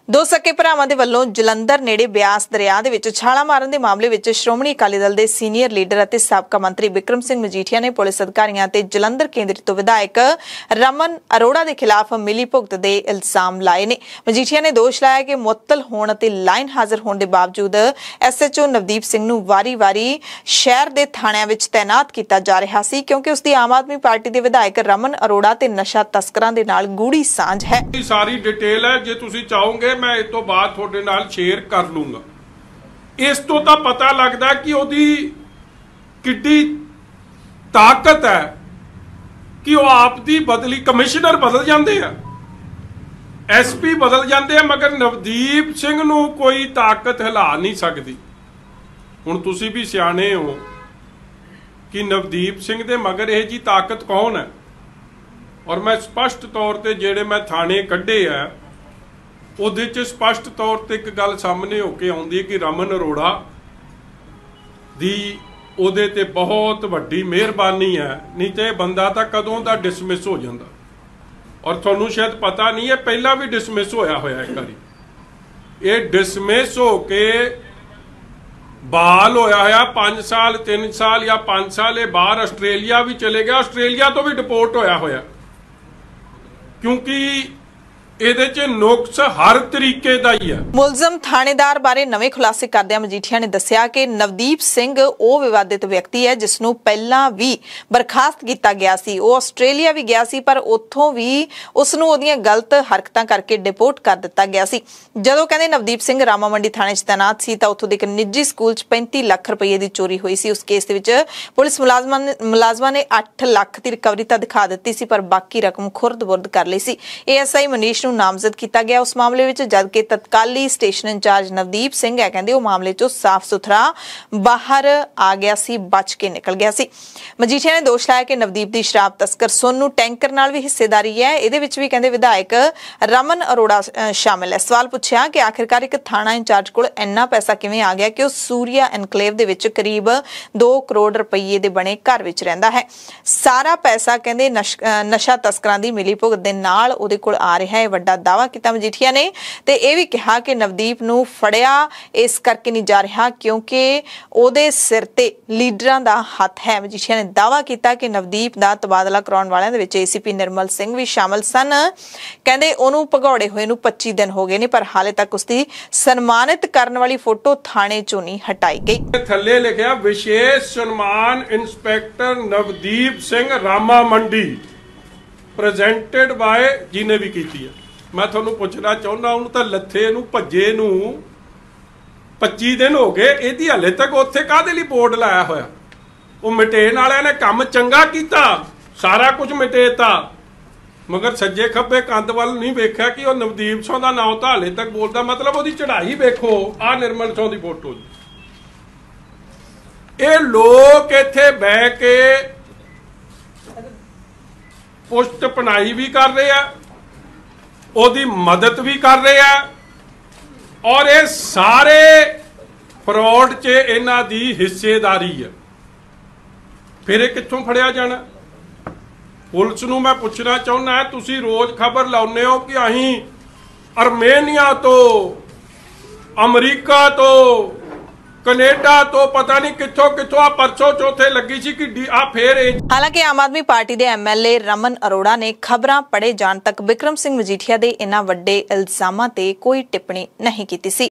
ਦੋ ਸਕੇ ਭਰਾਵਾਂ ਦੇ ਵੱਲੋਂ ਜਲੰਧਰ ਨੇੜੇ ਬਿਆਸ ਦਰਿਆ ਦੇ ਵਿੱਚ ਛਾਲਾ ਮਾਰਨ ਦੇ ਮਾਮਲੇ ਵਿੱਚ ਸ਼੍ਰੋਮਣੀ ਅਕਾਲੀ ਦਲ ਦੇ ਸੀਨੀਅਰ ਲੀਡਰ ਅਤੇ ਸਾਬਕਾ ਮੰਤਰੀ ਬਿਕਰਮ ਸਿੰਘ ਮਜੀਠੀਆ ਨੇ ਪੁਲਿਸ ਅਧਿਕਾਰੀਆਂ ਤੇ ਜਲੰਧਰ ਕੇਂਦਰੀ ਤੋਂ ਵਿਧਾਇਕ ਰਮਨ ਅਰੋੜਾ ਦੇ ਖਿਲਾਫ ਮਿਲੀ ਭੁਗਤ ਦੇ ਇਲਜ਼ਾਮ ਲਾਏ ਨੇ। ਮਜੀਠੀਆ ਨੇ ਦੋਸ਼ ਲਾਇਆ ਕਿ ਮੁਅੱਤਲ ਹੋਣ ਅਤੇ ਲਾਈਨ ਹਾਜ਼ਰ ਹੋਣ ਦੇ ਬਾਵਜੂਦ ਐਸਐਚਓ ਨਵਦੀਪ ਸਿੰਘ ਨੂੰ ਵਾਰੀ-ਵਾਰੀ ਸ਼ਹਿਰ ਦੇ ਥਾਣਿਆਂ ਵਿੱਚ ਤੈਨਾਤ ਕੀਤਾ ਜਾ ਰਿਹਾ ਸੀ ਕਿਉਂਕਿ ਉਸ ਦੀ ਆਮ ਆਦਮੀ ਪਾਰਟੀ ਦੇ ਵਿਧਾਇਕ ਰਮਨ ਅਰੋੜਾ ਤੇ ਨਸ਼ਾ ਤਸਕਰਾਂ ਦੇ ਨਾਲ ਗੂੜੀ ਸਾਂਝ ਹੈ। ਸਾਰੀ ਡਿਟੇਲ ਹੈ, ਜੇ ਤੁਸੀਂ ਚਾਹੋਗੇ मैं इस तो बाद थोड़े नाल शेयर कर लूंगा। इस तो तां पता लगदा कि ओदी किड्डी ताकत है कि वो आप दी बदली कमिश्नर बदल जाते हैं, SP बदल जाते हैं, मगर नवदीप सिंह नूं कोई ताकत हिला नहीं सकती। हुण तुसीं भी सियाणे हो कि नवदीप सिंह दे मगर इह जी ताकत कौन है। और मैं स्पष्ट तौर ते जेड़े मैं थाने कड्ढे है ਉਹਦੇ 'ਚ ਸਪਸ਼ਟ ਤੌਰ ਤੇ ਇੱਕ ਗੱਲ ਸਾਹਮਣੇ ਹੋ ਕੇ ਆਉਂਦੀ ਹੈ ਕਿ ਰਮਨ ਅਰੋੜਾ ਦੀ ਉਹਦੇ ਤੇ ਬਹੁਤ ਵੱਡੀ ਮਿਹਰਬਾਨੀ ਹੈ, ਨਹੀਂ ਤੇ ਇਹ ਬੰਦਾ ਤਾਂ ਕਦੋਂ ਦਾ ਡਿਸਮਿਸ ਹੋ ਜਾਂਦਾ। ਔਰ ਤੁਹਾਨੂੰ ਸ਼ਾਇਦ ਪਤਾ ਨਹੀਂ ਹੈ, ਪਹਿਲਾਂ ਵੀ ਡਿਸਮਿਸ ਹੋਇਆ ਇੱਕ ਵਾਰੀ। ਇਹ ਡਿਸਮਿਸ ਹੋ ਕੇ ਬਾਲ ਹੋਇਆ 5 ਸਾਲ 3 ਸਾਲ ਜਾਂ 5 ਸਾਲ ਇਹ ਬਾਹਰ ਆਸਟ੍ਰੇਲੀਆ ਵੀ ਚਲੇ ਗਿਆ, ਆਸਟ੍ਰੇਲੀਆ ਤੋਂ ਵੀ ਡਿਪੋਰਟ ਹੋਇਆ ਕਿਉਂਕਿ ਇਹਦੇ 'ਚ ਨੁਕਸ ਹਰ ਤਰੀਕੇ ਦਾ ਹੀ ਹੈ। ਮੁਲਜ਼ਮ ਥਾਣੇਦਾਰ ਬਾਰੇ ਨਵੇਂ ਖੁਲਾਸੇ ਕਰਦਿਆਂ ਮਜੀਠੀਆ ਨੇ ਦੱਸਿਆ ਕਿ ਨਵਦੀਪ ਸਿੰਘ ਉਹ ਵਿਵਾਦਿਤ ਵਿਅਕਤੀ ਹੈ ਜਿਸ ਨੂੰ ਪਹਿਲਾਂ ਵੀ ਬਰਖਾਸਤ ਕੀਤਾ ਗਿਆ ਸੀ। ਉਹ ਆਸਟ੍ਰੇਲੀਆ ਵੀ ਗਿਆ ਸੀ ਪਰ ਉੱਥੋਂ ਵੀ ਉਸ ਨੂੰ ਉਹਦੀਆਂ ਗਲਤ ਹਰਕਤਾਂ ਕਰਕੇ ਡਿਪੋਰਟ ਕਰ ਦਿੱਤਾ ਗਿਆ ਸੀ। ਜਦੋਂ ਕਹਿੰਦੇ ਨਵਦੀਪ ਸਿੰਘ ਰਾਮਾ ਮੰਡੀ ਥਾਣੇ 'ਚ ਤੈਨਾਤ ਸੀ ਤਾਂ ਉੱਥੋਂ ਦੇ ਇੱਕ ਨਿੱਜੀ ਸਕੂਲ 'ਚ 35 ਲੱਖ ਰੁਪਏ ਦੀ ਚੋਰੀ ਹੋਈ ਸੀ। ਉਸ ਕੇਸ ਦੇ ਵਿੱਚ ਪੁਲਿਸ ਮੁਲਾਜ਼ਮਾਂ ਨੇ 8 ਲੱਖ ਦੀ ਰਿਕਵਰੀ ਤਾਂ ਦਿਖਾ ਦਿੱਤੀ ਸੀ ਪਰ ਬਾਕੀ ਰਕਮ ਖੁਰਦ-ਬੁਰਦ ਕਰ ਲਈ ਸੀ। ASI ਮਨੀਸ਼ ਨੂੰ ਨਾਮਜ਼ਦ ਕੀਤਾ ਗਿਆ ਉਸ ਮਾਮਲੇ ਵਿੱਚ, ਜਦਕਿ ਤਤਕਾਲੀ ਸਟੇਸ਼ਨ ਇੰਚਾਰਜ ਨਵਦੀਪ ਸਿੰਘ ਹੈ ਕਹਿੰਦੇ ਉਹ ਮਾਮਲੇ 'ਚੋਂ ਸਾਫ਼ ਸੁਥਰਾ ਬਾਹਰ ਆ ਗਿਆ ਸੀ, ਬਚ ਕੇ ਨਿਕਲ ਗਿਆ ਸੀ। ਮਜੀਠੀਆ ਨੇ ਦੋਸ਼ ਲਾਇਆ ਕਿ ਨਵਦੀਪ ਦੀ ਸ਼ਰਾਬ ਤਸਕਰ ਸੋਨੂ ਟੈਂਕਰ ਨਾਲ ਵੀ ਹਿੱਸੇਦਾਰੀ ਹੈ। ਇਹਦੇ ਵਿੱਚ ਵੀ ਕਹਿੰਦੇ ਵਿਧਾਇਕ ਰਮਨ ਅਰੋੜਾ ਸ਼ਾਮਿਲ ਹੈ। ਸਵਾਲ ਪੁੱਛਿਆ ਕਿ ਆਖਿਰਕਾਰ ਇੱਕ ਥਾਣਾ ਇੰਚਾਰਜ ਕੋਲ ਇੰਨਾ ਪੈਸਾ ਕਿਵੇਂ ਆ ਗਿਆ ਕਿ ਉਹ ਸੂਰਿਆ ਐਨਕਲੇਵ ਦੇ ਵਿੱਚ ਕਰੀਬ 2 ਕਰੋੜ ਰੁਪਏ ਦੇ ਬਣੇ ਘਰ ਵਿੱਚ ਰਹਿੰਦਾ ਹੈ। ਸਾਰਾ ਪੈਸਾ ਕਹਿੰਦੇ ਨਸ਼ਾ ਤਸਕਰਾਂ ਦੀ ਮਿਲੀ ਭੁਗਤ ਦੇ ਨਾਲ ਉਹਦੇ ਕੋਲ ਆ ਰਿਹਾ ਹੈ। ਵੱਡਾ ਦਾਵਾ ਕੀਤਾ ਮਜੀਠੀਆ ਨੇ ਤੇ ਇਹ ਵੀ ਕਿਹਾ ਕਿ ਨਵਦੀਪ ਨੂੰ ਫੜਿਆ ਇਸ ਕਰਕੇ ਨਹੀਂ ਜਾ ਰਿਹਾ ਕਿਉਂਕਿ ਉਹਦੇ ਸਿਰ ਤੇ ਲੀਡਰਾਂ ਦਾ ਹੱਥ ਹੈ। ਮਜੀਠੀਆ ਨੇ ਦਾਵਾ ਕੀਤਾ ਕਿ ਨਵਦੀਪ ਦਾ ਤਬਾਦਲਾ ਕਰਾਉਣ ਵਾਲਿਆਂ ਦੇ ਵਿੱਚ ACP ਨਿਰਮਲ ਸਿੰਘ ਵੀ ਸ਼ਾਮਲ ਸਨ। ਕਹਿੰਦੇ ਉਹਨੂੰ ਭਗੌੜੇ ਹੋਏ ਨੂੰ 25 ਦਿਨ ਹੋ ਗਏ ਨੇ ਪਰ ਹਾਲੇ ਤੱਕ ਉਸਦੀ ਸਨਮਾਨਿਤ ਕਰਨ ਵਾਲੀ ਫੋਟੋ ਥਾਣੇ ਚੋਂ ਨਹੀਂ ਹਟਾਈ ਗਈ। ਥੱਲੇ ਲਿਖਿਆ ਵਿਸ਼ੇਸ਼ ਸਨਮਾਨ inspector Navdeep Singh Rama Mandi presented bye ਜਿਹਨੇ ਵੀ ਕੀਤੀ ਹੈ। मैं थोनू पुछना चाहना उन्होंने तो लथे नू भज्जे नू 25 दिन हो गए, यदि हले तक उत्थे काहदे लई बोर्ड लाया होया। वो मिटेन वालियां ने काम चंगा कीता, सारा कुछ मिटेता, मगर सज्जे खब्बे कंध वल नहीं वेख्या कि वो नवदीप सिंह दा नाम तो हले तक बोलदा। मतलब ओदी चढ़ाई वेखो, आ निर्मल सिंह दी फोटो। ये लोग इत्थे बह के पुष्ट पनाई भी कर रहे हैं, ਉਹਦੀ ਮਦਦ ਵੀ ਕਰ ਰਹੇ ਆ ਔਰ ਇਹ ਸਾਰੇ ਫਰਾਡ 'ਚ ਇਹਨਾਂ ਦੀ ਹਿੱਸੇਦਾਰੀ ਹੈ। ਫਿਰ ਇਹ ਕਿੱਥੋਂ ਫੜਿਆ ਜਾਣਾ? ਪੁਲਿਸ ਨੂੰ ਮੈਂ ਪੁੱਛਣਾ ਚਾਹੁੰਦਾ, ਤੁਸੀਂ ਰੋਜ਼ ਖਬਰ ਲਾਉਂਦੇ ਹੋ ਕਿ ਅਸੀਂ ਅਰਮੇਨੀਆ ਤੋਂ, ਅਮਰੀਕਾ ਤੋਂ, कनेडा तो पता नहीं किथों किथों आ परसों चौथे लगी सी कि आ फेर। हालांकि आम आदमी पार्टी के MLA रमन अरोड़ा ने खबरां पढ़े जाण तक बिक्रम सिंह मजीठिया दे इन्हां वड्डे इल्जामां ते कोई टिप्पणी नहीं कीती सी।